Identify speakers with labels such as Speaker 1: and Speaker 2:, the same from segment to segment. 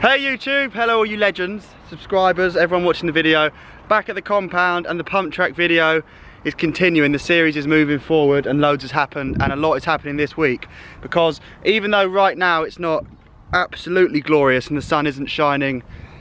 Speaker 1: Hey YouTube, hello all you legends, subscribers, everyone watching the video. Back at the compound, and the pump track video is continuing. The series is moving forward and loads has happened, and a lot is happening this week. Because even though right now it's not absolutely glorious and the sun isn't shining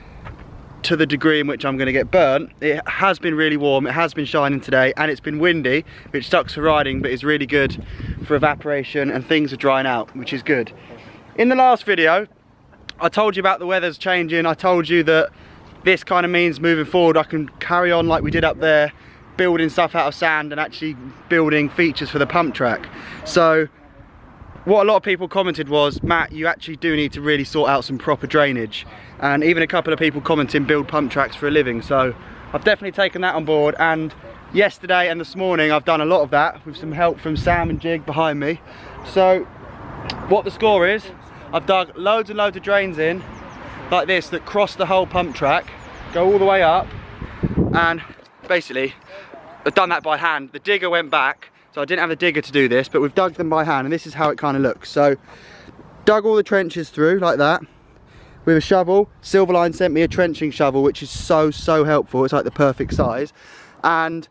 Speaker 1: to the degree in which I'm going to get burnt, it has been really warm, it has been shining today, and it's been windy, which sucks for riding but is really good for evaporation, and things are drying out, which is good. In the last video I told you about the weather's changing. I told you that this kind of means moving forward I can carry on like we did up there, building stuff out of sand and actually building features for the pump track. So what a lot of people commented was, Matt, you actually do need to really sort out some proper drainage. And even a couple of people commenting build pump tracks for a living. So I've definitely taken that on board, and yesterday and this morning I've done a lot of that with some help from Sam and Jig behind me. So what the score is, I've dug loads and loads of drains in like this that cross the whole pump track, go all the way up, and basically I've done that by hand. The digger went back, so I didn't have the digger to do this, but we've dug them by hand, and this is how it kind of looks. So dug all the trenches through like that with a shovel. Silverline sent me a trenching shovel, which is so helpful. It's like the perfect size. And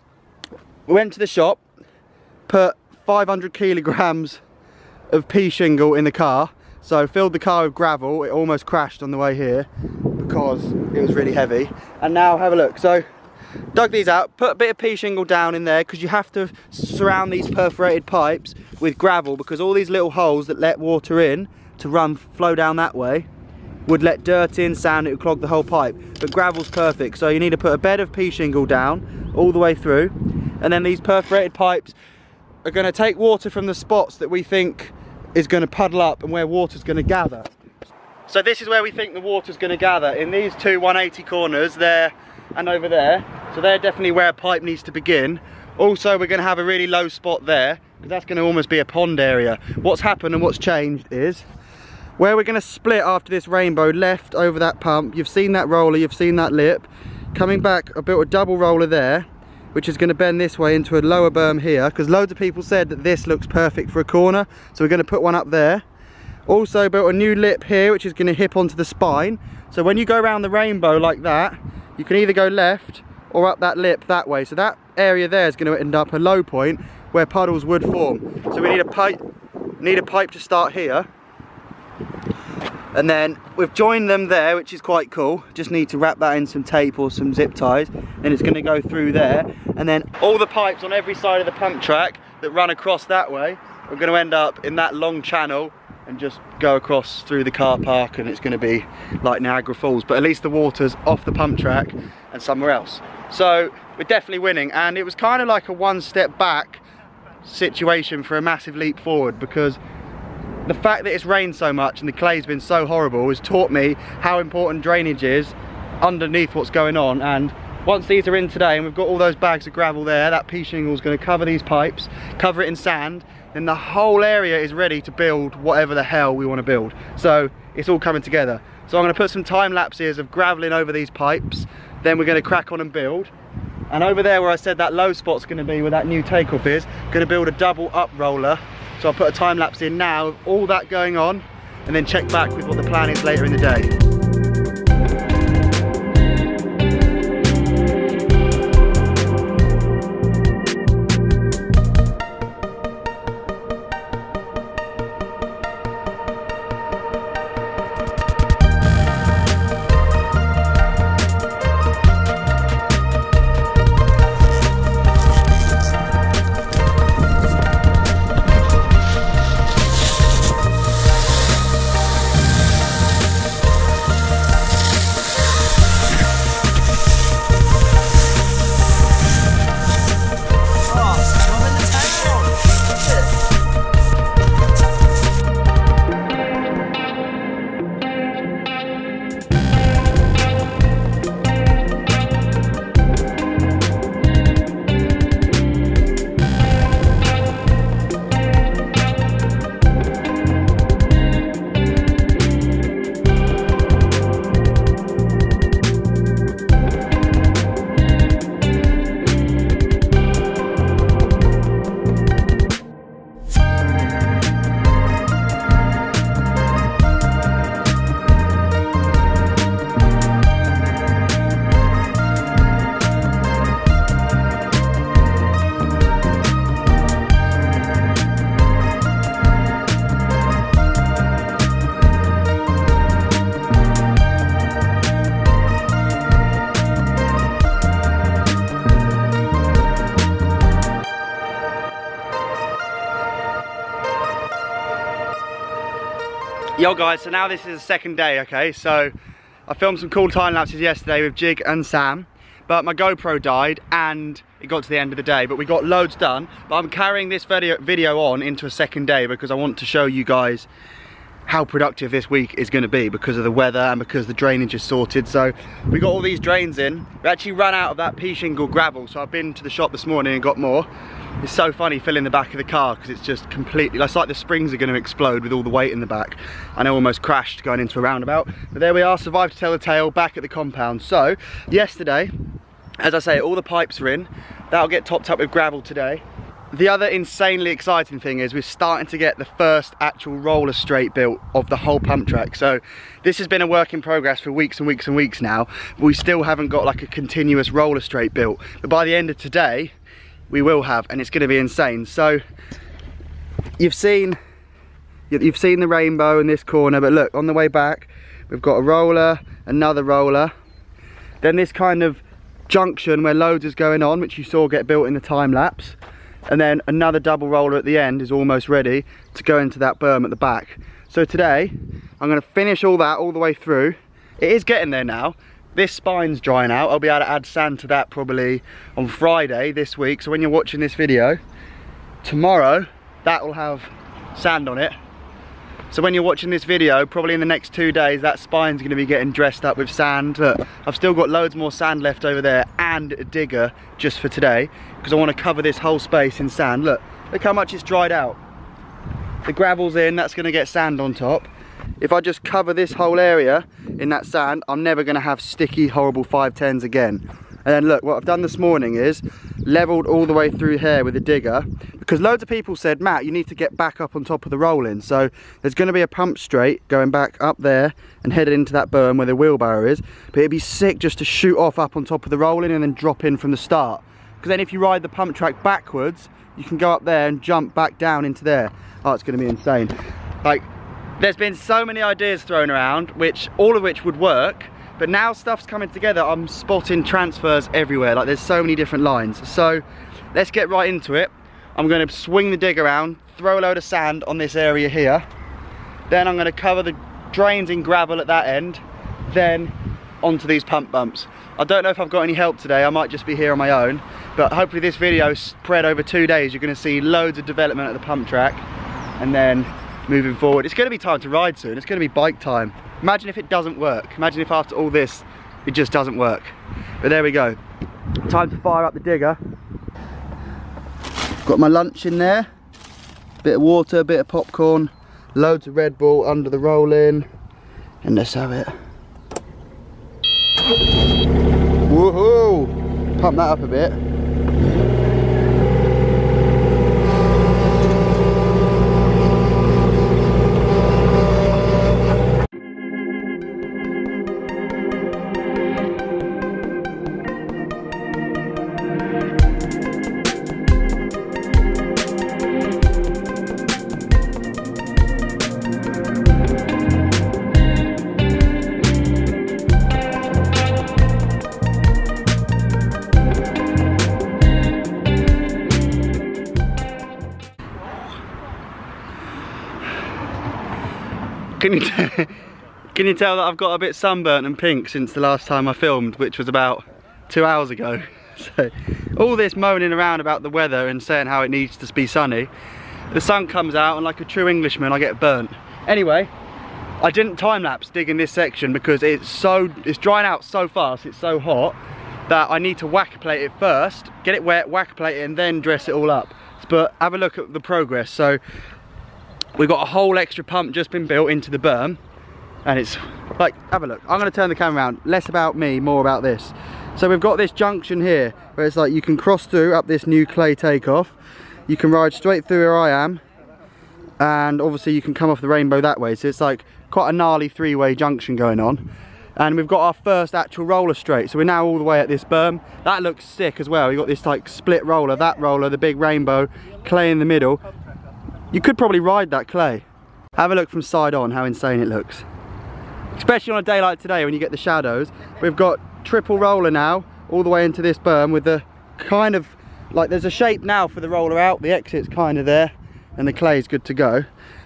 Speaker 1: we went to the shop, put 500 kilograms of pea shingle in the car. So filled the car with gravel. It almost crashed on the way here because it was really heavy. And now have a look. So dug these out, put a bit of pea shingle down in there, because you have to surround these perforated pipes with gravel, because all these little holes that let water in to flow down that way would let dirt in, sand, it would clog the whole pipe. But gravel's perfect, so you need to put a bed of pea shingle down all the way through, and then these perforated pipes are going to take water from the spots that we think is going to puddle up and where water's going to gather. So this is where we think the water's going to gather, in these two 180 corners there and over there. So they're definitely where a pipe needs to begin. Also we're going to have a really low spot there, because that's going to almost be a pond area. What's happened and what's changed is where we're going to split after this rainbow left over that pump. You've seen that roller, you've seen that lip. Coming back, I built a double roller there, which is going to bend this way into a lower berm here, because loads of people said that this looks perfect for a corner, so we're going to put one up there. Also built a new lip here, which is going to hip onto the spine, so when you go around the rainbow like that, you can either go left or up that lip that way. So that area there is going to end up a low point where puddles would form. So we need a pipe to start here, and then we've joined them there, which is quite cool. Just need to wrap that in some tape or some zip ties, then it's going to go through there, and then all the pipes on every side of the pump track that run across that way are going to end up in that long channel and just go across through the car park, and it's going to be like Niagara Falls, but at least the water's off the pump track and somewhere else. So we're definitely winning, and it was kind of like a one step back situation for a massive leap forward, because the fact that it's rained so much and the clay's been so horrible has taught me how important drainage is underneath what's going on. And once these are in today and we've got all those bags of gravel there, that pea shingle is going to cover these pipes, cover it in sand, then the whole area is ready to build whatever the hell we want to build. So it's all coming together. So I'm going to put some time lapses of graveling over these pipes, then we're going to crack on and build. And over there where I said that low spot's going to be where that new takeoff is, going to build a double up roller. So I'll put a time lapse in now of all that going on, and then check back with what the plan is later in the day. Yo guys, so now this is the second day, okay? So I filmed some cool time lapses yesterday with Jig and Sam, but my GoPro died and it got to the end of the day, but we got loads done. But I'm carrying this video on into a second day because I want to show you guys how productive this week is going to be because of the weather and because the drainage is sorted. So we got all these drains in. We actually ran out of that pea shingle gravel, so I've been to the shop this morning and got more. It's so funny filling the back of the car because it's just completely, it's like the springs are going to explode with all the weight in the back. And I almost crashed going into a roundabout, but there we are, survived to tell the tale, back at the compound. So yesterday, as I say, all the pipes are in. That'll get topped up with gravel today. The other insanely exciting thing is we're starting to get the first actual roller straight built of the whole pump track. So this has been a work in progress for weeks and weeks and weeks now. But we still haven't got like a continuous roller straight built. But by the end of today, we will have, and it's going to be insane. So you've seen the rainbow in this corner, but look, on the way back, we've got a roller, another roller, then this kind of junction where loads is going on, which you saw get built in the time lapse. And then another double roller at the end is almost ready to go into that berm at the back. So today, I'm going to finish all that all the way through. It is getting there now. This spine's drying out. I'll be able to add sand to that probably on Friday this week. So when you're watching this video, tomorrow, that will have sand on it. So when you're watching this video, probably in the next 2 days, that spine's going to be getting dressed up with sand. Look, I've still got loads more sand left over there and a digger just for today because I want to cover this whole space in sand. Look how much it's dried out. The gravel's in, that's going to get sand on top. If I just cover this whole area in that sand, I'm never going to have sticky, horrible 510s again. And then look, what I've done this morning is leveled all the way through here with a digger, because loads of people said, Matt, you need to get back up on top of the rolling. So there's going to be a pump straight going back up there and headed into that berm where the wheelbarrow is. But it'd be sick just to shoot off up on top of the rolling and then drop in from the start. Because then if you ride the pump track backwards, you can go up there and jump back down into there. Oh, it's going to be insane. Like, there's been so many ideas thrown around, all of which would work. But now stuff's coming together, I'm spotting transfers everywhere. Like, there's so many different lines. So let's get right into it. I'm going to swing the dig around, throw a load of sand on this area here. Then I'm going to cover the drains in gravel at that end. Then onto these pump bumps. I don't know if I've got any help today. I might just be here on my own. But hopefully this video spread over 2 days. You're going to see loads of development at the pump track. And then moving forward, it's going to be time to ride soon. It's going to be bike time. Imagine if it doesn't work. Imagine if after all this, it just doesn't work. But there we go. Time to fire up the digger. Got my lunch in there. Bit of water, bit of popcorn, loads of Red Bull under the roll-in. And let's have it. Woohoo! Pump that up a bit. Can you tell that I've got a bit sunburnt and pink since the last time I filmed, which was about 2 hours ago? So all this moaning around about the weather and saying how it needs to be sunny, the sun comes out and like a true Englishman I get burnt. Anyway, I didn't time lapse digging this section because it's drying out so fast, it's so hot that I need to whacker plate it first, get it wet, whacker plate it and then dress it all up. But have a look at the progress. So we've got a whole extra pump just been built into the berm, and it's like, have a look. I'm going to turn the camera around, less about me, more about this. So we've got this junction here where it's like you can cross through up this new clay takeoff, you can ride straight through where I am, and obviously you can come off the rainbow that way. So it's like quite a gnarly three-way junction going on. And we've got our first actual roller straight, so we're now all the way at this berm. That looks sick as well. You've got this like split roller, that roller, the big rainbow, clay in the middle. You could probably ride that clay. Have a look from side on how insane it looks. Especially on a day like today when you get the shadows. We've got triple roller now, all the way into this berm with the kind of, like there's a shape now for the roller out, the exit's kind of there, and the clay's good to go.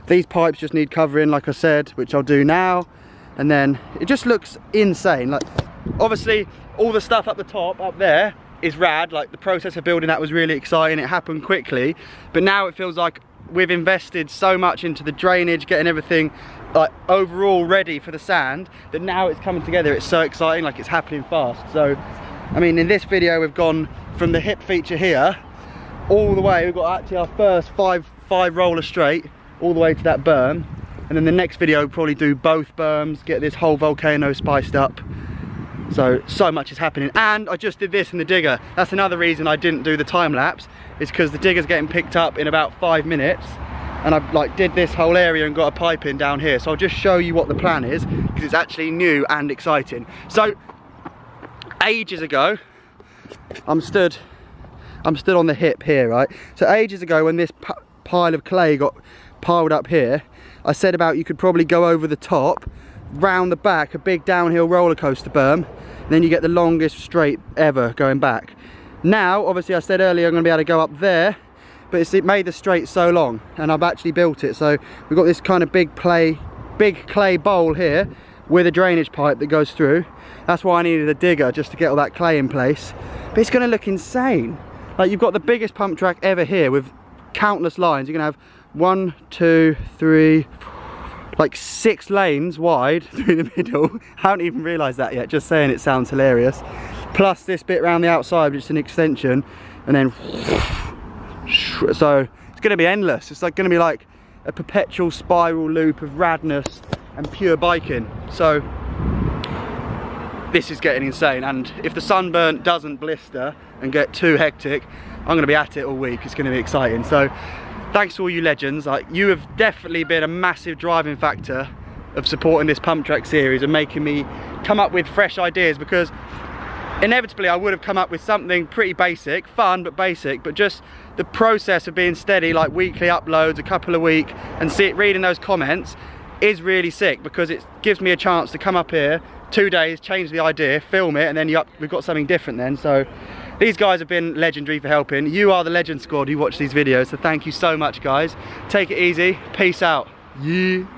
Speaker 1: These pipes just need covering, like I said, which I'll do now. And then it just looks insane. Like, obviously all the stuff up the top, up there, is rad. Like, the process of building that was really exciting. It happened quickly, but now it feels like we've invested so much into the drainage, getting everything like overall ready for the sand, that now it's coming together. It's so exciting, like it's happening fast. So I mean, in this video we've gone from the hip feature here all the way. We've got actually our first five roller straight all the way to that berm, and then the next video we'll probably do both berms, get this whole volcano spiced up. So much is happening. And I just did this in the digger. That's another reason I didn't do the time lapse, is because the digger's getting picked up in about 5 minutes, and I like did this whole area and got a pipe in down here. So I'll just show you what the plan is, because it's actually new and exciting. So ages ago, I'm stood on the hip here, right? So ages ago, when this pile of clay got piled up here, I said about you could probably go over the top, round the back, a big downhill roller coaster berm, and then you get the longest straight ever going back. Now, obviously I said earlier I'm going to be able to go up there, but it made the straight so long, and I've actually built it. So we've got this kind of big clay bowl here with a drainage pipe that goes through. That's why I needed a digger, just to get all that clay in place. But it's going to look insane. Like, you've got the biggest pump track ever here with countless lines. You're going to have 1, 2, 3, like 6 lanes wide through the middle. I haven't even realised that yet, just saying it sounds hilarious. Plus this bit around the outside, which is an extension, and then so it's going to be endless. It's like going to be like a perpetual spiral loop of radness and pure biking. So this is getting insane, and if the sunburn doesn't blister and get too hectic, I'm going to be at it all week. It's going to be exciting. So thanks to all you legends. Like, you have definitely been a massive driving factor of supporting this pump track series and making me come up with fresh ideas, because inevitably I would have come up with something pretty basic, fun but basic, but just the process of being steady, like weekly uploads, a couple a week, and reading those comments is really sick, because it gives me a chance to come up here 2 days, change the idea, film it, and then we've got something different then. So these guys have been legendary for helping. You are the legend squad who watch these videos, so thank you so much, guys. Take it easy. Peace out. Yeah.